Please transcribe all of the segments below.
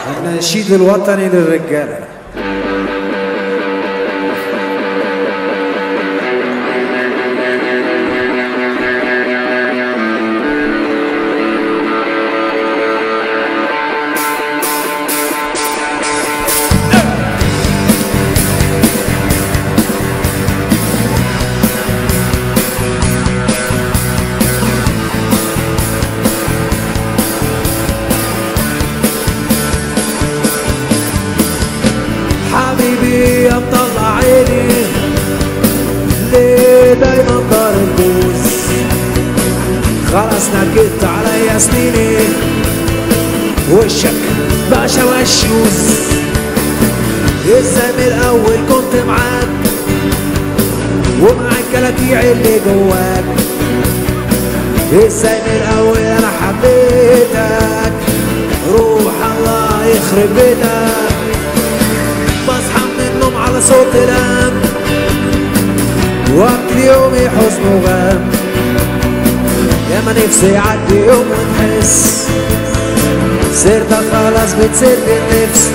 النشيد الوطني للرجاله. حبيبي يا مطلع عيني ليه دايما دار البوس، خلاص نكدت عليا سنيني وشك باشا وشوس. ازاي من الاول كنت معاك ومع الكلاكيع اللي جواك، ازاي من الاول انا حبيتك، روح الله يخرب بيتك. بصحى من النوم على صوت الام وابتدي يومي حزن وغم، يا ما نفسي يعدي يوم ونحس سيرتك خلاص بتسد النفس.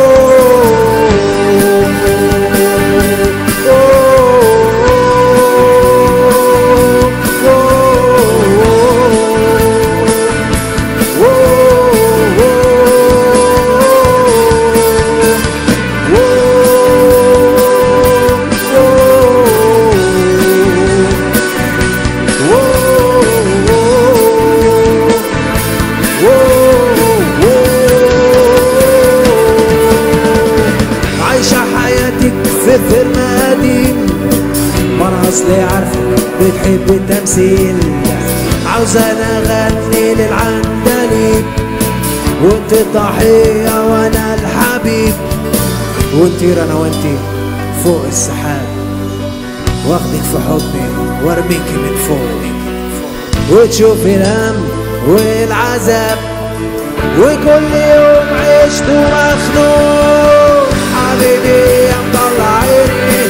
في فيلم قديم ما انا اصلي عارفه بتحب التمثيل، عاوز انا اغني للعندليب وانت الضحيه وانا الحبيب، ونطير انا وانت فوق السحاب واخدك في حضني وارميكي من فوق وتشوفي الهم والعذاب وكل يوم عشت مخنوق. حبيبي يا مطلع عيني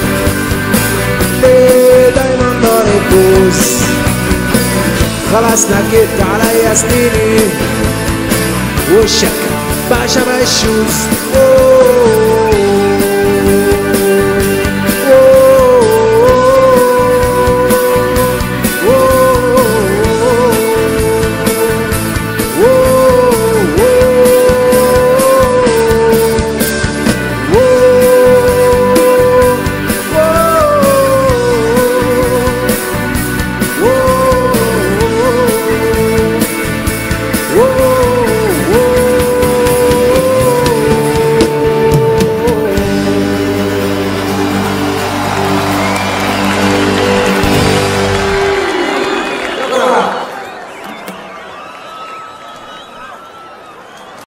ليه دايما دار البوس، خلاص نكدت عليا سنيني وشك باشا بشوس.